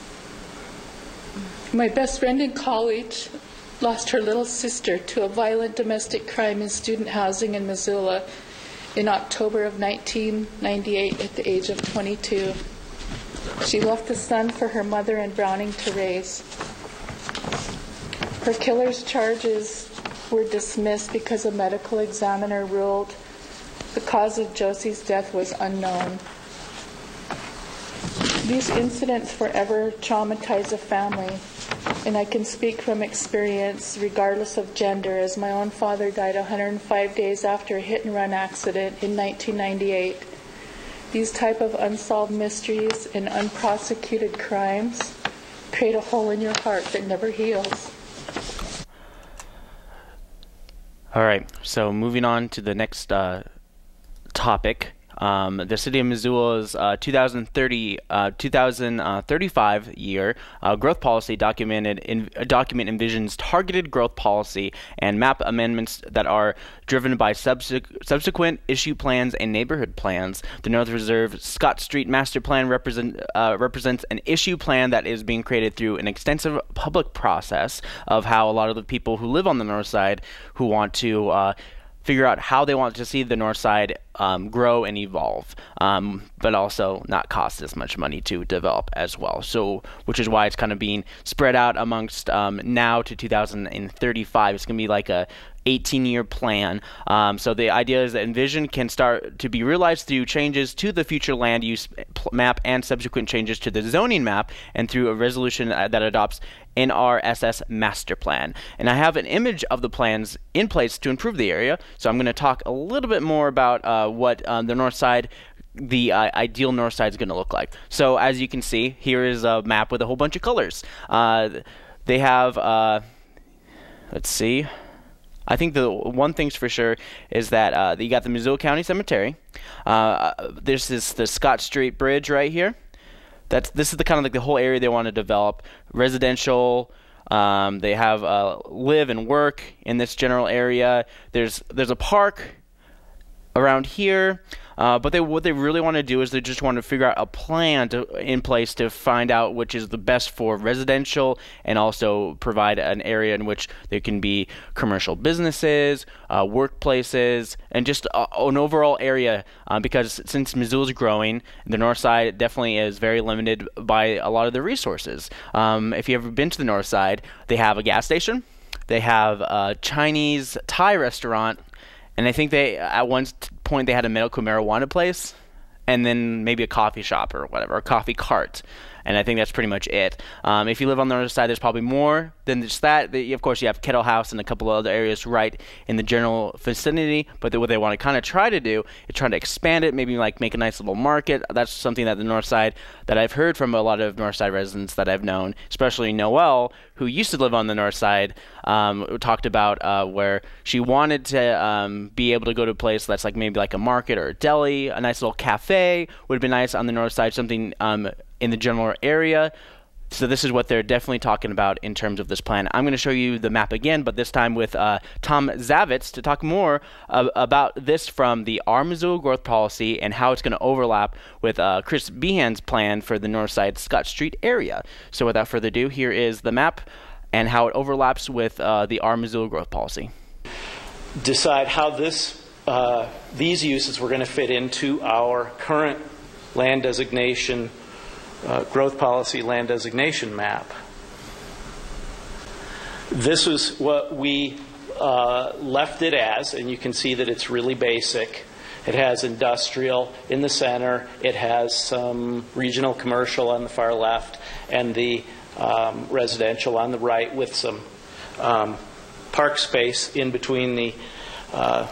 S9: My best friend in college lost her little sister to a violent domestic crime in student housing in Missoula in October of nineteen ninety-eight at the age of twenty-two. She left a son for her mother in Browning to raise. Her killer's charges were dismissed because a medical examiner ruled the cause of Josie's death was unknown. These incidents forever traumatize a family, and I can speak from experience regardless of gender, as my own father died one hundred five days after a hit-and-run accident in nineteen ninety-eight. These type of unsolved mysteries and unprosecuted crimes create a hole in your heart that never heals.
S1: All right, so moving on to the next uh, topic. Um, the city of Missoula's uh, two thousand thirty, uh, two thousand thirty-five year uh, growth policy documented in, a document envisions targeted growth policy and map amendments that are driven by subse subsequent issue plans and neighborhood plans. The North Reserve Scott Street Master Plan represent, uh, represents an issue plan that is being created through an extensive public process of how a lot of the people who live on the north side who want to uh, figure out how they want to see the north side um, grow and evolve, um, but also not cost as much money to develop as well. So, which is why it's kind of being spread out amongst um, now to two thousand thirty-five. It's going to be like a eighteen year plan. Um, so the idea is that Envision can start to be realized through changes to the future land use map and subsequent changes to the zoning map, and through a resolution that adopts N R S S master plan. And I have an image of the plans in place to improve the area. So I'm going to talk a little bit more about uh, what um, the north side the uh, ideal north side is going to look like. So as you can see, here is a map with a whole bunch of colors. Uh, they have, uh, let's see, I think the one thing's for sure is that uh, you got the Missoula County Cemetery. Uh, there's this the Scott Street Bridge right here. That's this is the kind of like the whole area they want to develop. Residential. Um, they have uh, live and work in this general area. There's there's a park around here. Uh, but they, what they really want to do is they just want to figure out a plan to, in place to find out which is the best for residential, and also provide an area in which there can be commercial businesses, uh, workplaces, and just a, an overall area. Uh, because since Missoula's growing, the north side definitely is very limited by a lot of the resources. Um, if you've ever been to the north side, they have a gas station, they have a Chinese Thai restaurant, and I think they, at one point, they had a medical marijuana place, and then maybe a coffee shop or whatever, a coffee cart. And I think that's pretty much it. Um, if you live on the other side, there's probably more than just that. The, of course, you have Kettle House and a couple of other areas right in the general vicinity. But the, what they want to kind of try to do is try to expand it, maybe like make a nice little market. That's something that the north side, that I've heard from a lot of north side residents that I've known, especially Noelle, who used to live on the north side, um, talked about uh, where she wanted to um, be able to go to a place that's like maybe like a market or a deli, a nice little cafe would be nice on the north side, something um, in the general area. So this is what they're definitely talking about in terms of this plan. I'm going to show you the map again, but this time with uh, Tom Zavitz to talk more uh, about this from the Up Missoula growth policy and how it's going to overlap with uh, Chris Behan's plan for the north side Scott Street area. So without further ado, here is the map and how it overlaps with uh, the Up Missoula growth policy.
S10: Decide how this uh, these uses were going to fit into our current land designation Uh, growth policy land designation map. This is what we uh, left it as, and you can see that it's really basic. It has industrial in the center, it has some regional commercial on the far left, and the um, residential on the right, with some um, park space in between the uh,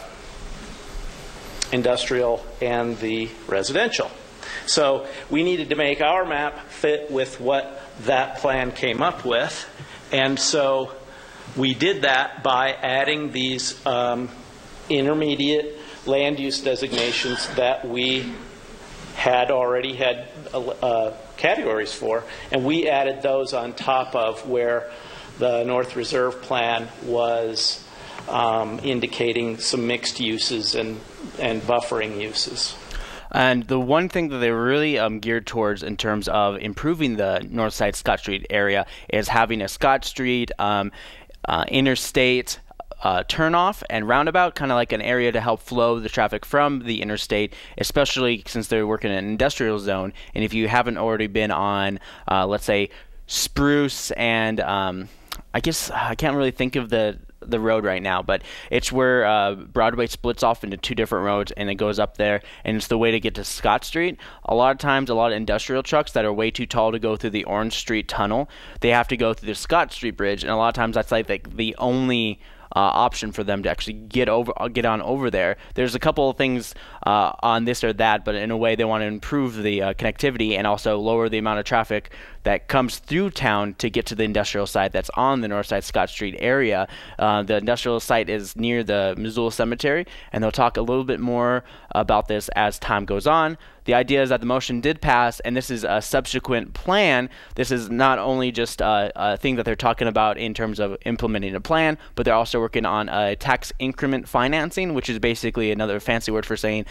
S10: industrial and the residential. So we needed to make our map fit with what that plan came up with. And so we did that by adding these um, intermediate land use designations that we had already had uh, categories for. And we added those on top of where the North Reserve Plan was um, indicating some mixed uses and, and buffering uses.
S1: And the one thing that they're really um, geared towards in terms of improving the north side Scott Street area is having a Scott Street um, uh, interstate uh, turnoff and roundabout, kind of like an area to help flow the traffic from the interstate, especially since they're working in an industrial zone. And if you haven't already been on, uh, let's say, Spruce and um, I guess I can't really think of the the road right now, but it's where uh, Broadway splits off into two different roads, and it goes up there, and it's the way to get to Scott Street. A lot of times, a lot of industrial trucks that are way too tall to go through the Orange Street Tunnel, they have to go through the Scott Street Bridge, and a lot of times that's like the, the only Uh, option for them to actually get over, get on over there. There's a couple of things uh, on this or that, but in a way they want to improve the uh, connectivity and also lower the amount of traffic that comes through town to get to the industrial site that's on the north side Scott Street area. Uh, the industrial site is near the Missoula Cemetery, and they'll talk a little bit more about this as time goes on. The idea is that the motion did pass, and this is a subsequent plan. This is not only just a, a thing that they're talking about in terms of implementing a plan, but they're also working on a tax increment financing, which is basically another fancy word for saying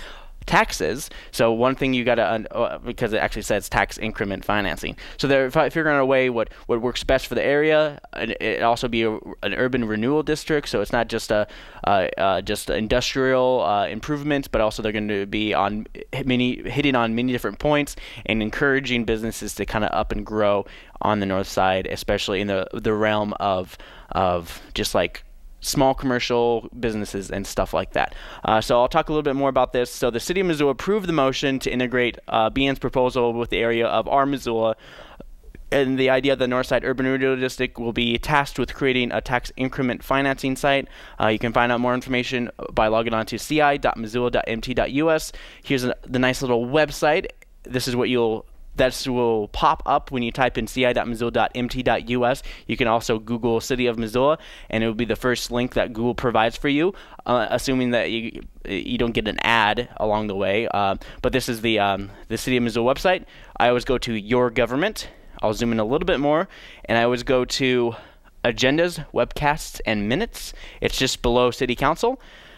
S1: taxes. So one thing you got to, uh, because it actually says tax increment financing. So they're figuring out a way what, what works best for the area. It, it also be a, an urban renewal district, so it's not just a uh, uh, just industrial uh, improvements, but also they're going to be on many hitting on many different points and encouraging businesses to kind of up and grow on the north side, especially in the the realm of of just like small commercial businesses and stuff like that. Uh, so I'll talk a little bit more about this. So the City of Missoula approved the motion to integrate uh, B N's proposal with the area of our Missoula, and the idea of the Northside Urban Renewal District will be tasked with creating a tax increment financing site. Uh, you can find out more information by logging on to c i dot missoula dot m t dot u s. Here's a, the nice little website. This is what you'll That will pop up when you type in c i dot missoula dot m t dot u s. You can also Google City of Missoula, and it will be the first link that Google provides for you, uh, assuming that you you don't get an ad along the way. Uh, but this is the um, the City of Missoula website. I always go to Your Government. I'll zoom in a little bit more, and I always go to Agendas, Webcasts, and Minutes. It's just below City Council.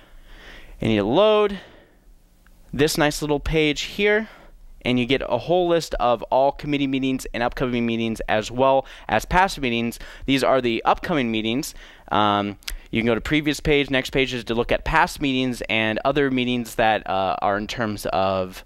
S1: And you load this nice little page here, and you get a whole list of all committee meetings and upcoming meetings as well as past meetings. These are the upcoming meetings. Um, you can go to previous page, next page is to look at past meetings and other meetings that uh, are in terms of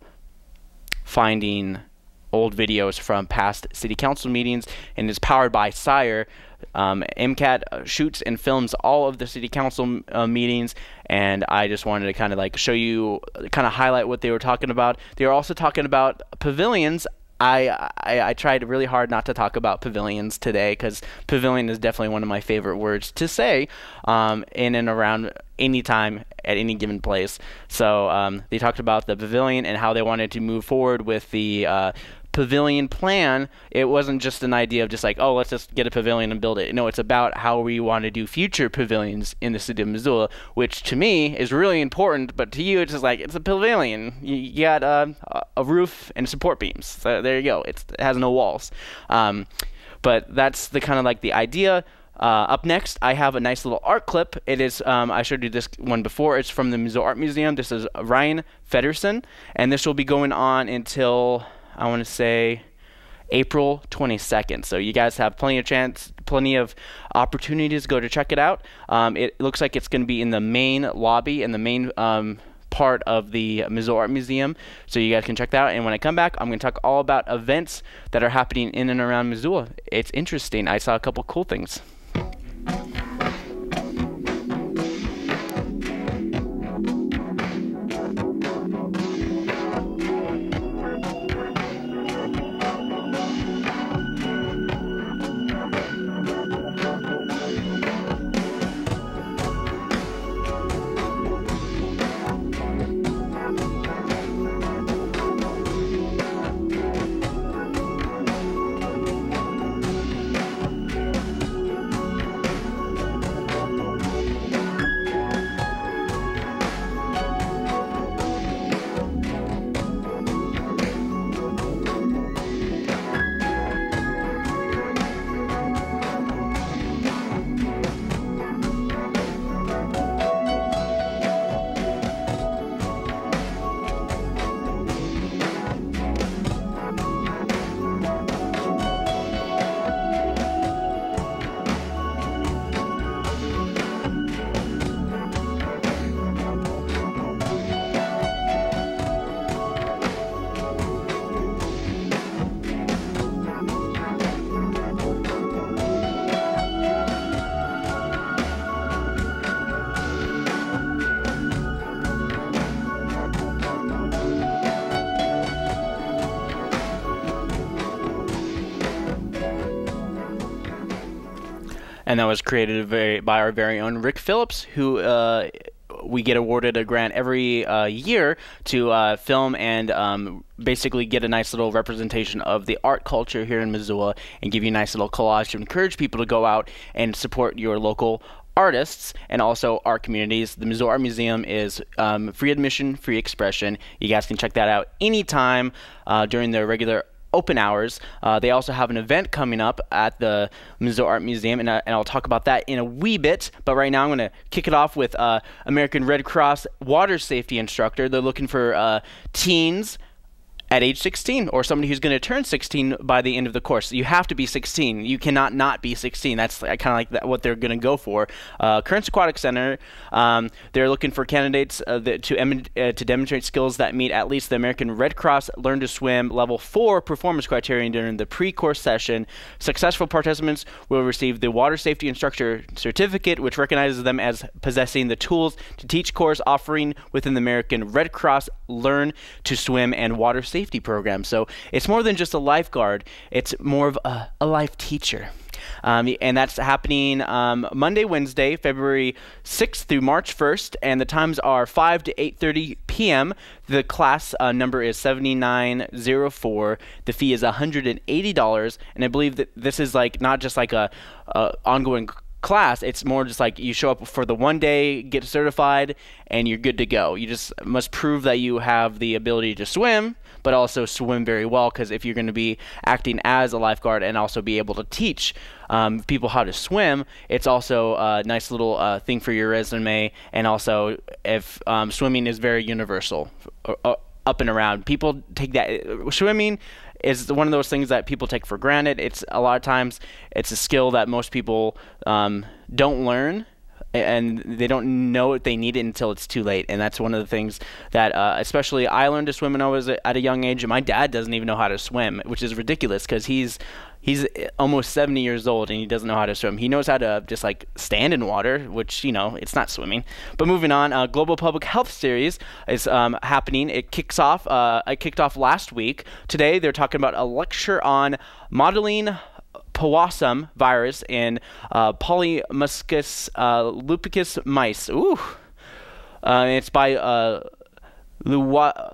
S1: finding old videos from past city council meetings, and is powered by Sire. Um, MCAT shoots and films all of the city council uh, meetings, and I just wanted to kind of like show you, kind of highlight what they were talking about. They were also talking about pavilions. I, I, I tried really hard not to talk about pavilions today, because pavilion is definitely one of my favorite words to say um, in and around any time at any given place. So um, they talked about the pavilion and how they wanted to move forward with the uh, pavilion plan. It wasn't just an idea of just like, oh, let's just get a pavilion and build it. No, it's about how we want to do future pavilions in the City of Missoula, which to me is really important, but to you it's just like, it's a pavilion. You, you got uh, a roof and support beams. So there you go. It's, it has no walls. Um, but that's the kind of like the idea. Uh, up next, I have a nice little art clip. It is, um, I showed you this one before. It's from the Missoula Art Museum. This is Ryan Feddersen, and this will be going on until, I want to say, April twenty-second. So you guys have plenty of chance, plenty of opportunities to go to check it out. Um, it looks like it's going to be in the main lobby and the main um, part of the Missoula Art Museum. So you guys can check that out. And when I come back, I'm going to talk all about events that are happening in and around Missoula. It's interesting. I saw a couple cool things. And that was created very, by our very own Rick Phillips, who uh, we get awarded a grant every uh, year to uh, film and um, basically get a nice little representation of the art culture here in Missoula and give you a nice little collage to encourage people to go out and support your local artists and also art communities. The Missoula Art Museum is um, free admission, free expression. You guys can check that out anytime uh, during the regular open hours. Uh, they also have an event coming up at the Missoula Art Museum, and, uh, and I'll talk about that in a wee bit. But right now I'm going to kick it off with uh, American Red Cross water safety instructor. They're looking for uh, teens at age sixteen, or somebody who's going to turn sixteen by the end of the course. You have to be sixteen. You cannot not be sixteen. That's kind of like that, what they're going to go for. Uh, Currents Aquatic Center, um, they're looking for candidates uh, that, to, em uh, to demonstrate skills that meet at least the American Red Cross Learn to Swim Level four performance criterion during the pre-course session. Successful participants will receive the Water Safety Instructor Certificate, which recognizes them as possessing the tools to teach course offering within the American Red Cross Learn to Swim and Water Safety Safety program. So it's more than just a lifeguard, it's more of a, a life teacher. Um, and that's happening um, Monday, Wednesday, February sixth through March first, and the times are five to eight thirty p m The class uh, number is seventy-nine oh four. The fee is one hundred eighty dollars, and I believe that this is like not just like a, a ongoing class. It's more just like you show up for the one day, get certified, and you're good to go. You just must prove that you have the ability to swim, but also swim very well, because if you're going to be acting as a lifeguard and also be able to teach um, people how to swim, it's also a nice little uh, thing for your resume. And also, if um, swimming is very universal, uh, up and around, people take that swimming is one of those things that people take for granted. It's a lot of times it's a skill that most people um, don't learn, and they don't know they need it until it's too late. And that's one of the things that uh, especially I learned to swim when I was at a young age, and my dad doesn't even know how to swim, which is ridiculous, because he's he's almost seventy years old and he doesn't know how to swim. He knows how to just like stand in water, which, you know, it's not swimming. But moving on, uh, Global Public Health Series is um, happening. It kicks off, uh, it kicked off last week. Today they're talking about a lecture on modeling Powassan virus in uh, Polymuscus uh, lupicus mice. Ooh. Uh, it's by uh, Luwa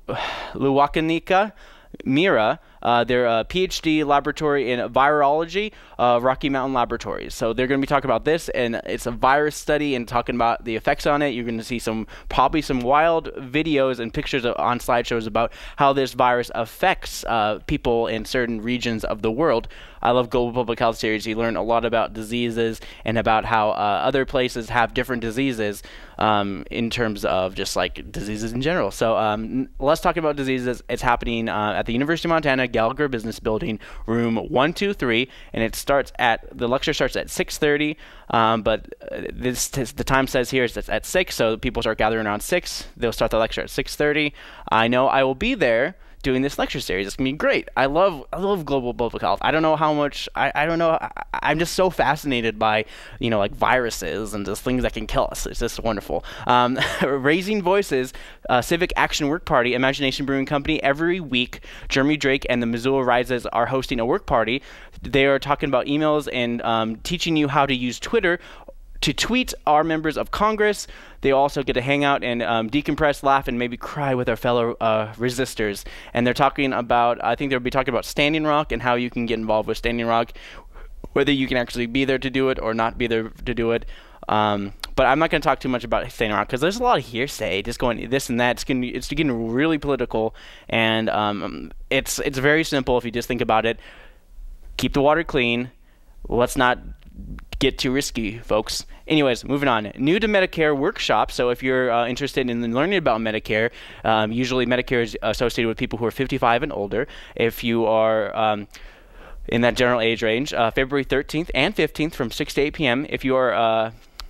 S1: Luwakanika Mira. Uh, they're a PhD laboratory in virology, uh, Rocky Mountain Laboratories. So they're going to be talking about this, and it's a virus study and talking about the effects on it. You're going to see some, probably some wild videos and pictures of, on slideshows about how this virus affects uh, people in certain regions of the world. I love Global Public Health Series. You learn a lot about diseases and about how uh, other places have different diseases um, in terms of just like diseases in general. So um, let's talk about diseases. It's happening uh, at the University of Montana, Gallagher Business Building, room one two three, and it starts at, the lecture starts at six thirty, um, but uh, this the time says here is at six, so people start gathering around six. They'll start the lecture at six thirty. I know I will be there doing this lecture series. It's gonna be great. I love I love global public health. I don't know how much I, I don't know I, I'm just so fascinated by, you know, like viruses and just things that can kill us. It's just wonderful. Um, Raising Voices, uh, Civic Action Work Party, Imagination Brewing Company. Every week, Jeremy Drake and the Missoula Rises are hosting a work party. They are talking about emails and um, teaching you how to use Twitter to tweet our members of Congress. They also get to hang out and um, decompress, laugh, and maybe cry with our fellow uh, resistors. And they're talking about, I think they'll be talking about Standing Rock and how you can get involved with Standing Rock, whether you can actually be there to do it or not be there to do it. Um, but I'm not going to talk too much about Standing Rock because there's a lot of hearsay, just going this and that. It's getting, it's getting really political, and um, it's it's very simple if you just think about it. Keep the water clean. Let's not get too risky, folks. Anyways, moving on. New to Medicare workshop. So if you're uh, interested in learning about Medicare, um, usually Medicare is associated with people who are fifty-five and older. If you are um, in that general age range, uh, February thirteenth and fifteenth from six to eight p m If you are uh,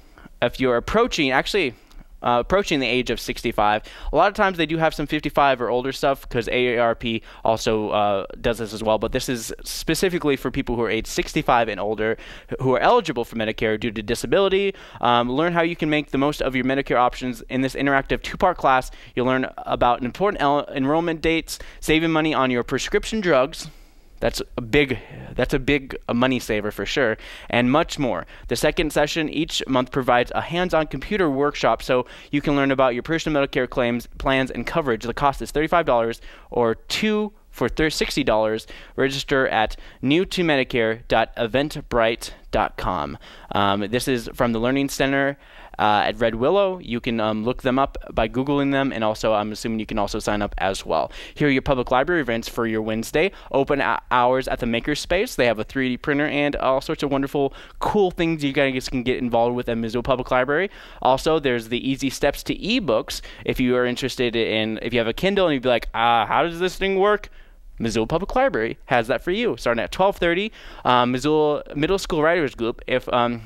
S1: if you're approaching, actually. Uh, approaching the age of sixty-five. A lot of times they do have some fifty-five or older stuff because A A R P also uh, does this as well, but this is specifically for people who are age sixty-five and older who are eligible for Medicare due to disability. Um, learn how you can make the most of your Medicare options. In this interactive two-part class, you'll learn about important enrollment dates, saving money on your prescription drugs. That's a big, that's a big a money saver for sure, and much more. The second session each month provides a hands-on computer workshop so you can learn about your personal Medicare claims, plans, and coverage. The cost is thirty-five dollars or two for sixty dollars. Register at new to medicare dot eventbrite dot com. Um, this is from the Learning Center uh, at Red Willow. You can um, look them up by Googling them, and also I'm assuming you can also sign up as well. Here are your public library events for your Wednesday. Open hours at the Makerspace. They have a three D printer and all sorts of wonderful, cool things you guys can get involved with at Missoula Public Library. Also, there's the Easy Steps to eBooks. If you are interested in, if you have a Kindle and you'd be like, ah, how does this thing work? Missoula Public Library has that for you. Starting at twelve thirty, um, Missoula Middle School Writers Group. If um,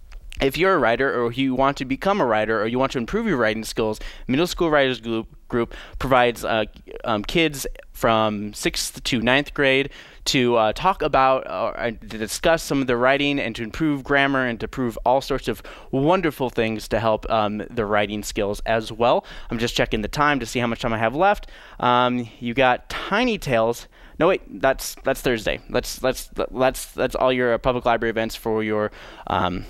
S1: if you're a writer, or you want to become a writer, or you want to improve your writing skills, Middle School Writers Group group provides uh, um, kids from sixth to ninth grade to uh, talk about uh, and to discuss some of the writing and to improve grammar and to prove all sorts of wonderful things to help um, the writing skills as well. I'm just checking the time to see how much time I have left. Um, you got Tiny Tales. No, wait, that's that's Thursday. That's that's that's that's all your public library events for your um,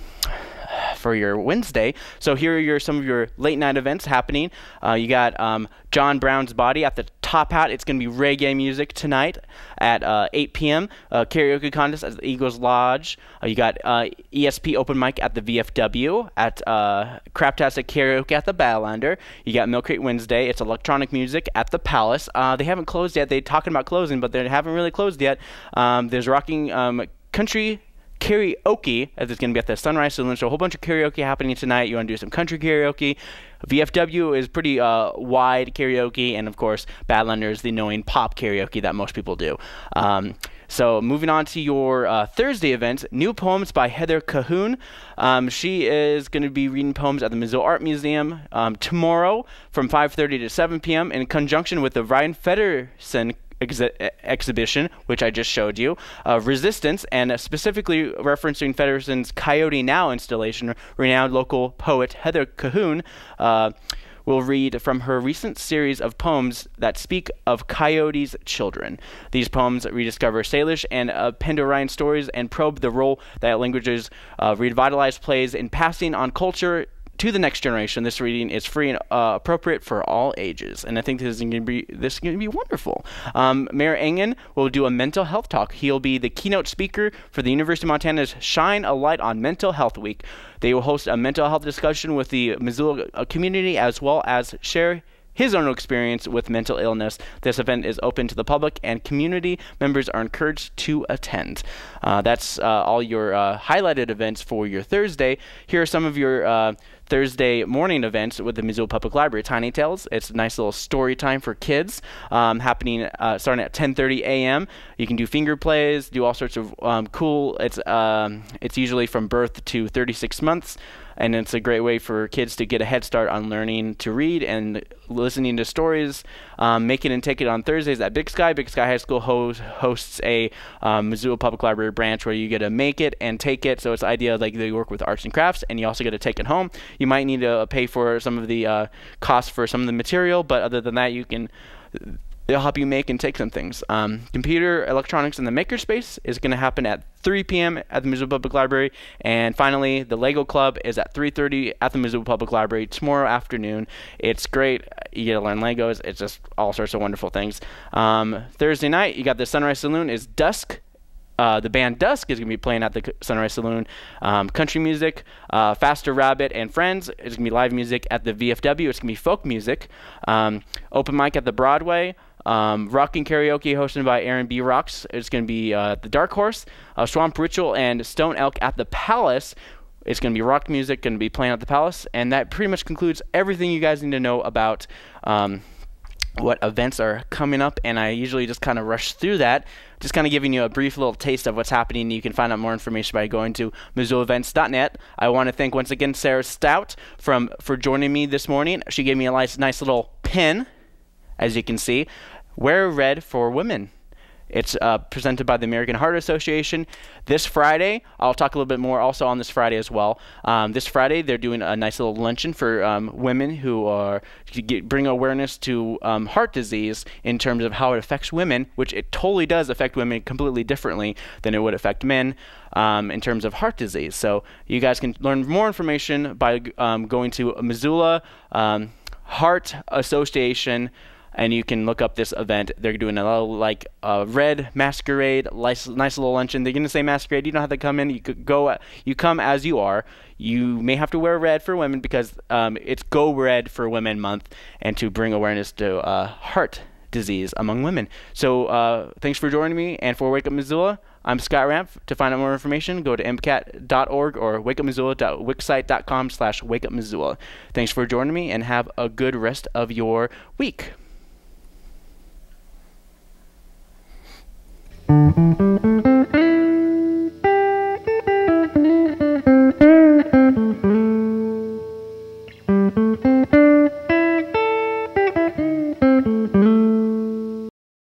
S1: for your Wednesday. So here are your some of your late night events happening. Uh, you got um, John Brown's Body at the Top Hat. It's going to be reggae music tonight at uh, eight p m Uh, karaoke contest at the Eagles Lodge. Uh, you got uh, E S P open mic at the V F W, at uh, Craptastic Karaoke at the Badlander. You got Milk Crate Wednesday. It's electronic music at the Palace. Uh, they haven't closed yet. They're talking about closing, but they haven't really closed yet. Um, there's rocking um, country karaoke, as it's going to be at the Sunrise Saloon. So a whole bunch of karaoke happening tonight. You want to do some country karaoke. V F W is pretty uh, wide karaoke, and of course Badlander is the annoying pop karaoke that most people do. Um, so moving on to your uh, Thursday events, new poems by Heather Cahoon. Um, she is going to be reading poems at the Missoula Art Museum um, tomorrow from five thirty to seven p m in conjunction with the Ryan Feddersen Exhi exhibition, which I just showed you, uh, Resistance, and uh, specifically referencing Feddersen's Coyote Now installation. Renowned local poet Heather Cahoon uh, will read from her recent series of poems that speak of coyotes' children. These poems rediscover Salish and uh, Pandorian stories and probe the role that languages uh, revitalized plays in passing on culture to the next generation. This reading is free and uh, appropriate for all ages, and I think this is going to be this is going to be wonderful. Um, Mayor Engen will do a mental health talk. He'll be the keynote speaker for the University of Montana's Shine a Light on Mental Health Week. They will host a mental health discussion with the Missoula community, as well as share his own experience with mental illness. This event is open to the public, and community members are encouraged to attend. Uh, that's uh, all your uh, highlighted events for your Thursday. Here are some of your uh, Thursday morning events with the Missoula Public Library. Tiny Tales, it's a nice little story time for kids, um, happening uh, starting at ten thirty a m You can do finger plays, do all sorts of um, cool, it's, um, it's usually from birth to thirty-six months. And it's a great way for kids to get a head start on learning to read and listening to stories. Um, Make It and Take It on Thursdays at Big Sky. Big Sky High School host, hosts a um, Missoula Public Library branch where you get to make it and take it. So it's the idea like they work with arts and crafts, and you also get to take it home. You might need to pay for some of the uh, costs for some of the material, but other than that, you can. They'll help you make and take some things. Um, computer electronics in the Makerspace is going to happen at three p m at the Missoula Public Library. And finally, the Lego Club is at three thirty at the Missoula Public Library tomorrow afternoon. It's great. You get to learn Legos. It's just all sorts of wonderful things. Um, Thursday night, you got the Sunrise Saloon is dusk. Uh, the band Dusk is going to be playing at the Sunrise Saloon. Um, country music, uh, Faster Rabbit and Friends is going to be live music at the V F W. It's going to be folk music. Um, open mic at the Broadway. Um, Rocking Karaoke hosted by Aaron B. Rocks. It's going to be uh, the Dark Horse. Uh, Swamp Ritual and Stone Elk at the Palace. It's going to be rock music, going to be playing at the Palace. And that pretty much concludes everything you guys need to know about um, what events are coming up. And I usually just kind of rush through that, just kind of giving you a brief little taste of what's happening. You can find out more information by going to missoula events dot net. I want to thank once again Sara Stout from for joining me this morning. She gave me a nice, nice little pin, as you can see. Wear Red for Women. It's uh, presented by the American Heart Association. This Friday, I'll talk a little bit more also on this Friday as well. Um, this Friday, they're doing a nice little luncheon for um, women who are to get, bring awareness to um, heart disease in terms of how it affects women, which it totally does affect women completely differently than it would affect men um, in terms of heart disease. So you guys can learn more information by um, going to Missoula um, Heart Association and you can look up this event. They're doing a little, like uh, red masquerade, nice, nice little luncheon. They're going to say masquerade. You don't have to come in. You could go. You come as you are. You may have to wear red for women because um, it's Go Red for Women Month, and to bring awareness to uh, heart disease among women. So uh, thanks for joining me, and for Wake Up Missoula, I'm Scott Ramp. To find out more information, go to m c a t dot org or wake up missoula dot wixsite dot com slash wake up missoula. Thanks for joining me, and have a good rest of your week.